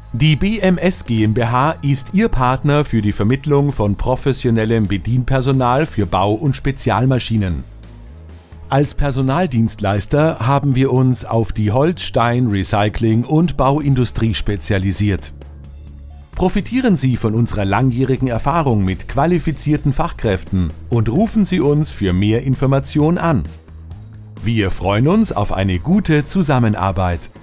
Die BMS GmbH ist Ihr Partner für die Vermittlung von professionellem Bedienpersonal für Bau- und Spezialmaschinen. Als Personaldienstleister haben wir uns auf die Holz-, Stein-, Recycling- und Bauindustrie spezialisiert. Profitieren Sie von unserer langjährigen Erfahrung mit qualifizierten Fachkräften und rufen Sie uns für mehr Information an. Wir freuen uns auf eine gute Zusammenarbeit.